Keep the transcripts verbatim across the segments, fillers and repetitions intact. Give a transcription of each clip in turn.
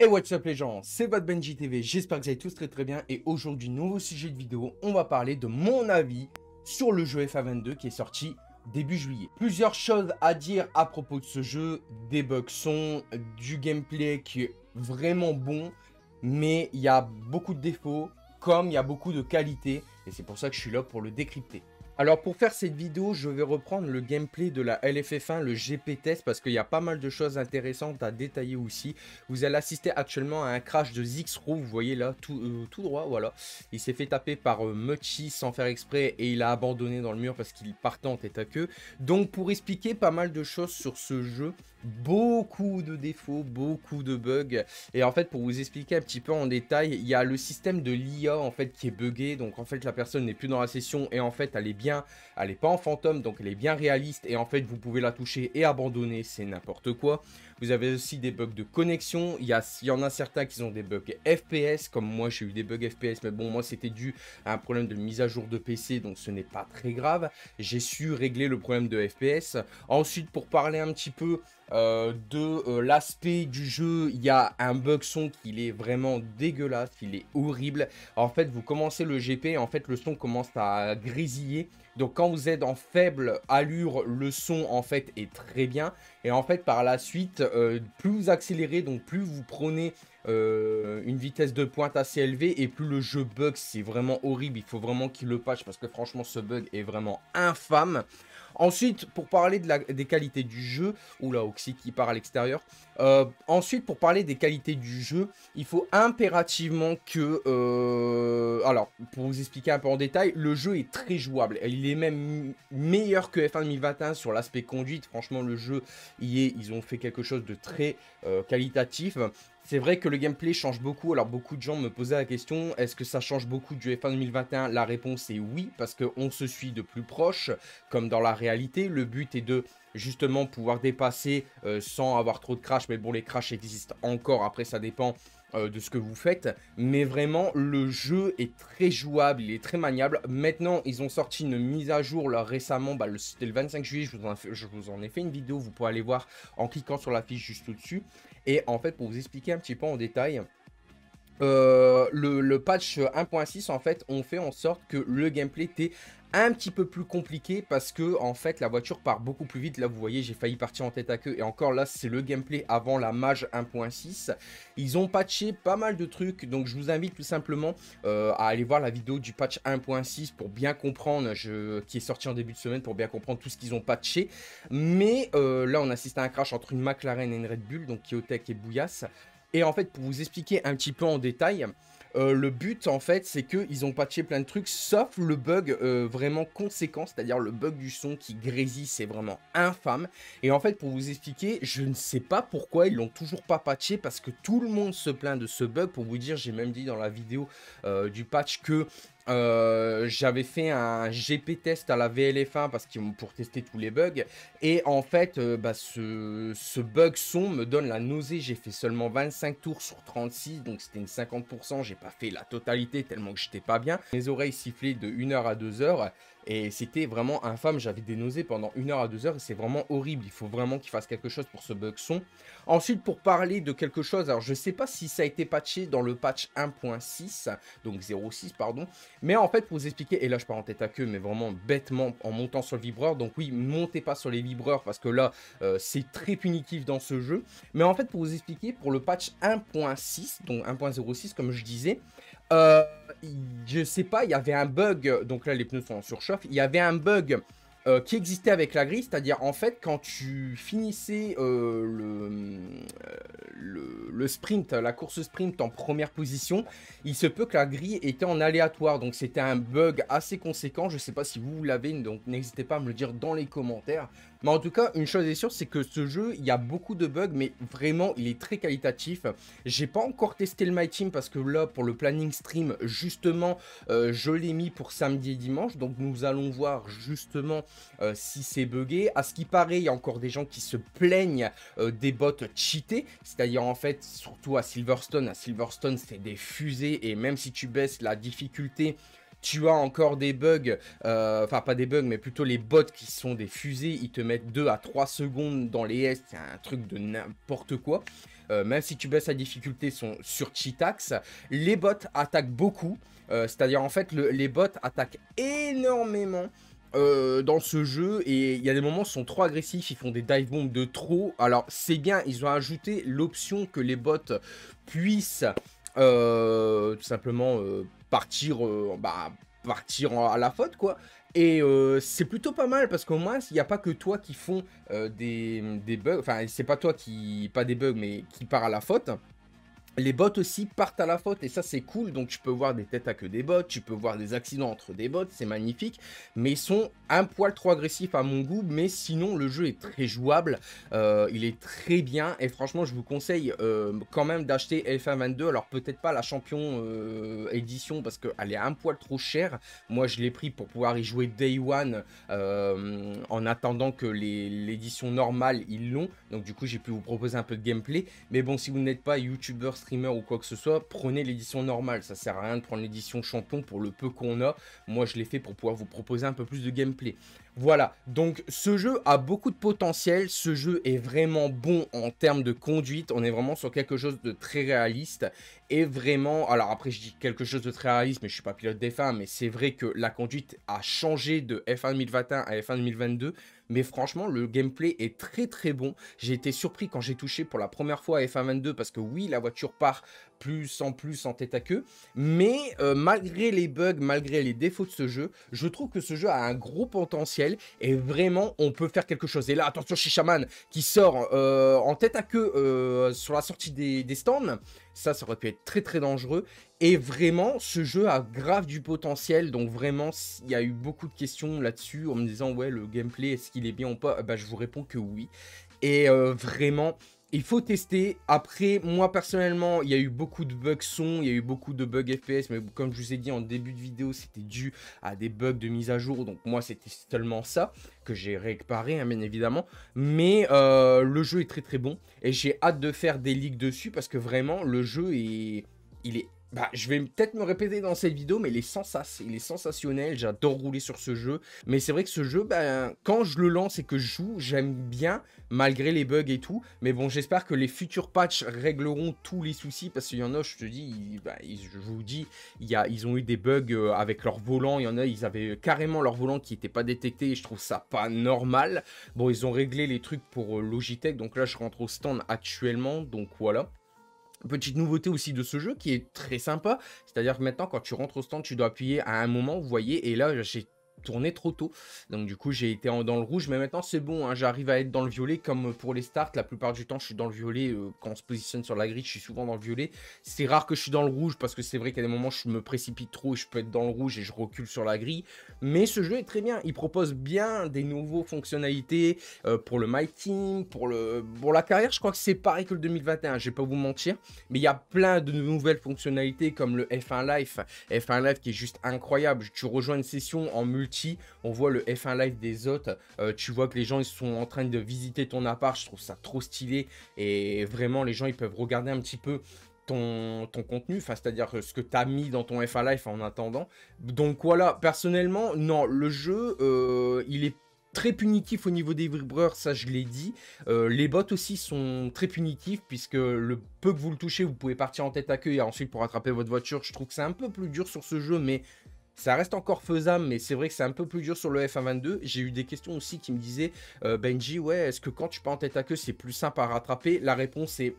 Et what's up les gens, c'est votre Benji T V, j'espère que vous allez tous très très bien et aujourd'hui, nouveau sujet de vidéo, on va parler de mon avis sur le jeu F A vingt-deux qui est sorti début juillet. Plusieurs choses à dire à propos de ce jeu, des bugs sont, du gameplay qui est vraiment bon, mais il y a beaucoup de défauts, comme il y a beaucoup de qualités, et c'est pour ça que je suis là pour le décrypter. Alors pour faire cette vidéo, je vais reprendre le gameplay de la L F F un, le G P test, parce qu'il y a pas mal de choses intéressantes à détailler aussi. Vous allez assister actuellement à un crash de Zixro, vous voyez là, tout, euh, tout droit, voilà. Il s'est fait taper par euh, Muchi sans faire exprès et il a abandonné dans le mur parce qu'il partait en tête à queue. Donc pour expliquer pas mal de choses sur ce jeu, beaucoup de défauts, beaucoup de bugs. Et en fait, pour vous expliquer un petit peu en détail, il y a le système de l'I A en fait qui est buggé. Donc en fait, la personne n'est plus dans la session et en fait, elle est bien, elle n'est pas en fantôme, donc elle est bien réaliste. Et en fait, vous pouvez la toucher et abandonner, c'est n'importe quoi. Vous avez aussi des bugs de connexion. Il y, a, il y en a certains qui ont des bugs F P S, comme moi j'ai eu des bugs F P S, mais bon, moi c'était dû à un problème de mise à jour de P C, donc ce n'est pas très grave. J'ai su régler le problème de F P S. Ensuite, pour parler un petit peu euh, de euh, l'aspect du jeu, il y a un bug son qui est vraiment dégueulasse, il est horrible. En fait, vous commencez le G P, en fait le son commence à grésiller. Donc quand vous êtes en faible allure, le son en fait est très bien. Et en fait par la suite, euh, plus vous accélérez, donc plus vous prenez euh, une vitesse de pointe assez élevée et plus le jeu bug, c'est vraiment horrible. Il faut vraiment qu'il le patch parce que franchement ce bug est vraiment infâme. Ensuite, pour parler de la, des qualités du jeu, oula, Oxy qui part à l'extérieur. Euh, ensuite, pour parler des qualités du jeu, il faut impérativement que... Euh, alors, pour vous expliquer un peu en détail, le jeu est très jouable. Il est même meilleur que F un deux mille vingt et un sur l'aspect conduite. Franchement, le jeu, y est, ils ont fait quelque chose de très euh, qualitatif. C'est vrai que le gameplay change beaucoup, alors beaucoup de gens me posaient la question, est-ce que ça change beaucoup du F un deux mille vingt et un? La réponse est oui, parce qu'on se suit de plus proche, comme dans la réalité. Le but est de justement pouvoir dépasser euh, sans avoir trop de crash, mais bon, les crashs existent encore, après ça dépend euh, de ce que vous faites. Mais vraiment, le jeu est très jouable, il est très maniable. Maintenant, ils ont sorti une mise à jour là récemment, bah, c'était le vingt-cinq juillet, je vous, en, je vous en ai fait une vidéo, vous pouvez aller voir en cliquant sur la fiche juste au-dessus. Et en fait, pour vous expliquer un petit peu en détail, euh, le, le patch un point six, en fait, on fait en sorte que le gameplay était un petit peu plus compliqué parce que, en fait, la voiture part beaucoup plus vite. Là, vous voyez, j'ai failli partir en tête à queue. Et encore là, c'est le gameplay avant la Mage un point six. Ils ont patché pas mal de trucs. Donc, je vous invite tout simplement euh, à aller voir la vidéo du patch un point six pour bien comprendre, je, qui est sorti en début de semaine, pour bien comprendre tout ce qu'ils ont patché. Mais euh, là, on assiste à un crash entre une McLaren et une Red Bull, donc Kiotech et Bouillasse. Et en fait, pour vous expliquer un petit peu en détail, euh, le but, en fait, c'est qu'ils ont patché plein de trucs, sauf le bug euh, vraiment conséquent, c'est-à-dire le bug du son qui grésille, c'est vraiment infâme. Et en fait, pour vous expliquer, je ne sais pas pourquoi ils l'ont toujours pas patché, parce que tout le monde se plaint de ce bug. Pour vous dire, j'ai même dit dans la vidéo euh, du patch que Euh, j'avais fait un G P test à la V L F un parce qu'ils pour tester tous les bugs et en fait euh, bah, ce, ce bug son me donne la nausée. J'ai fait seulement vingt-cinq tours sur trente-six, donc c'était une cinquante pour cent. J'ai pas fait la totalité tellement que j'étais pas bien. Mes oreilles sifflaient de une heure à deux heures et c'était vraiment infâme. J'avais des nausées pendant une heure à deux heures et c'est vraiment horrible. Il faut vraiment qu'ils fassent quelque chose pour ce bug son. Ensuite, pour parler de quelque chose, alors je sais pas si ça a été patché dans le patch un point six, donc zéro six pardon. Mais en fait, pour vous expliquer, et là je pars en tête à queue, mais vraiment bêtement en montant sur le vibreur. Donc oui, montez pas sur les vibreurs parce que là, euh, c'est très punitif dans ce jeu. Mais en fait, pour vous expliquer, pour le patch un point six, donc un point zéro six, comme je disais, euh, je sais pas, il y avait un bug, donc là les pneus sont en surchauffe, il y avait un bug euh, qui existait avec la grille, c'est-à-dire en fait quand tu finissais euh, le, euh, le, le sprint, la course sprint en première position, il se peut que la grille était en aléatoire, donc c'était un bug assez conséquent. Je sais pas si vous l'avez, donc n'hésitez pas à me le dire dans les commentaires. Mais en tout cas, une chose est sûre, c'est que ce jeu, il y a beaucoup de bugs, mais vraiment, il est très qualitatif. J'ai pas encore testé le My Team parce que là, pour le planning stream, justement, euh, je l'ai mis pour samedi et dimanche. Donc, nous allons voir justement euh, si c'est buggé. À ce qui paraît, il y a encore des gens qui se plaignent euh, des bots cheatés. C'est-à-dire, en fait, surtout à Silverstone. À Silverstone, c'est des fusées. Et même si tu baisses la difficulté, Tu as encore des bugs, euh, enfin pas des bugs, mais plutôt les bots qui sont des fusées. Ils te mettent deux à trois secondes dans les S. C'est un truc de n'importe quoi. Euh, même si tu baisses la difficulté, sont sur Cheatax. Les bots attaquent beaucoup. Euh, C'est-à-dire, en fait, le, les bots attaquent énormément. Euh, dans ce jeu, et il y a des moments où ils sont trop agressifs, ils font des dive bombs de trop. Alors c'est bien, ils ont ajouté l'option que les bots puissent euh, tout simplement euh, partir, euh, bah, partir à la faute, quoi. Et euh, c'est plutôt pas mal parce qu'au moins il n'y a pas que toi qui font euh, des, des bugs, enfin c'est pas toi qui, pas des bugs, mais qui part à la faute. Les bots aussi partent à la faute et ça c'est cool, donc tu peux voir des têtes à queue des bots, tu peux voir des accidents entre des bots, c'est magnifique, mais ils sont un poil trop agressifs à mon goût, mais sinon le jeu est très jouable, euh, il est très bien et franchement je vous conseille euh, quand même d'acheter F un vingt-deux, alors peut-être pas la champion euh, édition parce qu'elle est un poil trop chère, moi je l'ai pris pour pouvoir y jouer Day One euh, en attendant que l'édition normale ils l'ont, donc du coup j'ai pu vous proposer un peu de gameplay, mais bon si vous n'êtes pas youtubeur, streamer ou quoi que ce soit, prenez l'édition normale, ça sert à rien de prendre l'édition champion pour le peu qu'on a, moi je l'ai fait pour pouvoir vous proposer un peu plus de gameplay. Voilà, donc ce jeu a beaucoup de potentiel, ce jeu est vraiment bon en termes de conduite, on est vraiment sur quelque chose de très réaliste, et vraiment, alors après je dis quelque chose de très réaliste, mais je suis pas pilote d'F un, mais c'est vrai que la conduite a changé de F un deux mille vingt et un à F un deux mille vingt-deux, mais franchement le gameplay est très très bon, j'ai été surpris quand j'ai touché pour la première fois à F un vingt-deux, parce que oui la voiture part plus en plus en tête à queue, mais euh, malgré les bugs, malgré les défauts de ce jeu, je trouve que ce jeu a un gros potentiel et vraiment on peut faire quelque chose. Et là attention Shishaman qui sort euh, en tête à queue euh, sur la sortie des, des stands, ça ça aurait pu être très très dangereux. Et vraiment ce jeu a grave du potentiel, donc vraiment il y a eu beaucoup de questions là-dessus en me disant ouais le gameplay est-ce qu'il est bien ou pas, bah, je vous réponds que oui. Et euh, vraiment il faut tester. Après, moi personnellement, il y a eu beaucoup de bugs son, il y a eu beaucoup de bugs F P S, mais comme je vous ai dit en début de vidéo, c'était dû à des bugs de mise à jour. Donc moi, c'était seulement ça que j'ai réparé, hein, bien évidemment. Mais euh, le jeu est très très bon et j'ai hâte de faire des leaks dessus parce que vraiment, le jeu est, il est bah, je vais peut-être me répéter dans cette vidéo, mais il est, sensas il est sensationnel, j'adore rouler sur ce jeu. Mais c'est vrai que ce jeu, bah, quand je le lance et que je joue, j'aime bien, malgré les bugs et tout. Mais bon, j'espère que les futurs patchs régleront tous les soucis, parce qu'il y en a, je te dis, bah, je vous dis, il y a, ils ont eu des bugs avec leur volant, il y en a, ils avaient carrément leur volant qui n'était pas détecté, et je trouve ça pas normal. Bon, ils ont réglé les trucs pour Logitech, donc là, je rentre au stand actuellement, donc voilà. Petite nouveauté aussi de ce jeu qui est très sympa, c'est-à-dire que maintenant quand tu rentres au stand, tu dois appuyer à un moment, vous voyez, et là j'ai tourné trop tôt, donc du coup j'ai été en, dans le rouge, mais maintenant c'est bon, hein, j'arrive à être dans le violet comme pour les starts. La plupart du temps je suis dans le violet, euh, quand on se positionne sur la grille je suis souvent dans le violet. C'est rare que je suis dans le rouge parce que c'est vrai qu'à des moments je me précipite trop et je peux être dans le rouge et je recule sur la grille, mais ce jeu est très bien, il propose bien des nouveaux fonctionnalités euh, pour le My Team, pour, le, pour la carrière. Je crois que c'est pareil que le deux mille vingt et un, je vais pas vous mentir, mais il y a plein de nouvelles fonctionnalités comme le F un Live, F un Live qui est juste incroyable. Tu rejoins une session en multi, on voit le F un Live des autres, euh, tu vois que les gens ils sont en train de visiter ton appart, je trouve ça trop stylé, et vraiment les gens ils peuvent regarder un petit peu ton, ton contenu, enfin c'est-à-dire ce que tu as mis dans ton F un Live en attendant. Donc voilà, personnellement, non, le jeu, euh, il est très punitif au niveau des vibreurs, ça je l'ai dit. Euh, les bots aussi sont très punitifs, puisque le peu que vous le touchez, vous pouvez partir en tête à queue et ensuite pour rattraper votre voiture. Je trouve que c'est un peu plus dur sur ce jeu, mais ça reste encore faisable, mais c'est vrai que c'est un peu plus dur sur le F un vingt-deux. J'ai eu des questions aussi qui me disaient euh, Benji, ouais, est-ce que quand tu pars en tête à queue, c'est plus simple à rattraper? La réponse est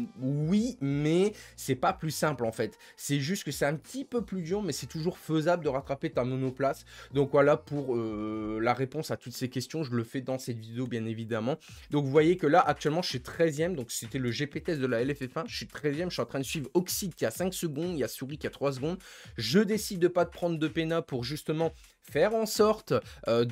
oui, mais c'est pas plus simple en fait. C'est juste que c'est un petit peu plus dur, mais c'est toujours faisable de rattraper ta monoplace. Donc voilà pour euh, la réponse à toutes ces questions. Je le fais dans cette vidéo bien évidemment. Donc vous voyez que là actuellement je suis treizième. Donc c'était le G P test de la L F F un. Je suis treizième. Je suis en train de suivre Oxide qui a cinq secondes. Il y a Souris qui a trois secondes. Je décide de pas de prendre de pénal pour justement faire en sorte euh,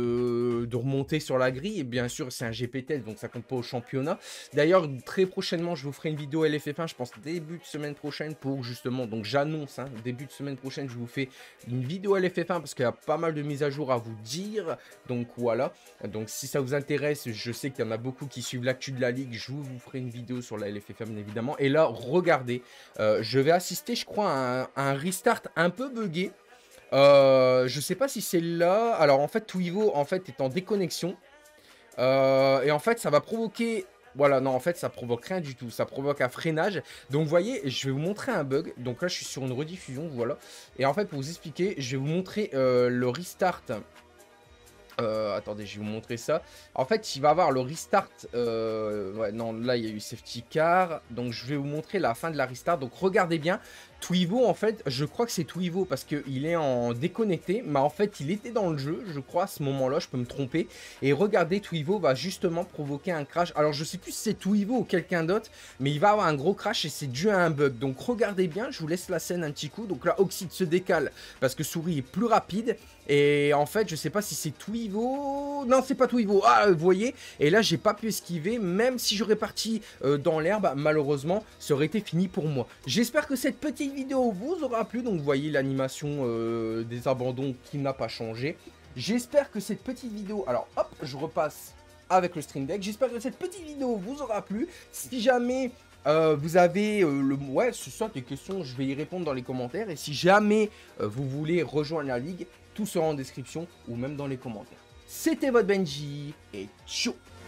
de, de remonter sur la grille. Et bien sûr c'est un G P test, donc ça compte pas au championnat. D'ailleurs très prochainement je vous ferai une vidéo L F F un, je pense début de semaine prochaine, pour justement, donc j'annonce, hein, début de semaine prochaine je vous fais une vidéo L F F un parce qu'il y a pas mal de mises à jour à vous dire. Donc voilà, donc si ça vous intéresse, je sais qu'il y en a beaucoup qui suivent l'actu de la ligue, je vous ferai une vidéo sur la L F F un bien évidemment. Et là regardez, euh, je vais assister je crois à un, à un restart un peu buggé. Euh, je sais pas si c'est là. Alors en fait, Twivo en fait est en déconnexion. Euh, et en fait, ça va provoquer... Voilà, non, en fait, ça provoque rien du tout. Ça provoque un freinage. Donc, vous voyez, je vais vous montrer un bug. Donc là, je suis sur une rediffusion, voilà. Et en fait, pour vous expliquer, je vais vous montrer euh, le restart. Euh, attendez, je vais vous montrer ça. En fait, il va avoir le restart. Euh, ouais, non, là, il y a eu safety car. Donc, je vais vous montrer la fin de la restart. Donc, regardez bien. Twivo, en fait, je crois que c'est Twivo parce qu'il est en déconnecté. Mais en fait, il était dans le jeu, je crois, à ce moment-là. Je peux me tromper. Et regardez, Twivo va justement provoquer un crash. Alors, je sais plus si c'est Twivo ou quelqu'un d'autre. Mais il va avoir un gros crash et c'est dû à un bug. Donc, regardez bien. Je vous laisse la scène un petit coup. Donc là, Oxide se décale parce que Souris est plus rapide. Et en fait, je sais pas si c'est Twivo. Non, c'est pas Twivo. Ah, vous voyez. Et là, j'ai pas pu esquiver. Même si j'aurais parti euh, dans l'herbe, malheureusement, ça aurait été fini pour moi. J'espère que cette petite vidéo vous aura plu. Donc, vous voyez l'animation euh, des abandons qui n'a pas changé. J'espère que cette petite vidéo... Alors, hop, je repasse avec le Stream Deck. J'espère que cette petite vidéo vous aura plu. Si jamais... Euh, vous avez euh, le... Ouais, ce sont des questions, je vais y répondre dans les commentaires. Et si jamais euh, vous voulez rejoindre la ligue, tout sera en description ou même dans les commentaires. C'était votre Benji et ciao.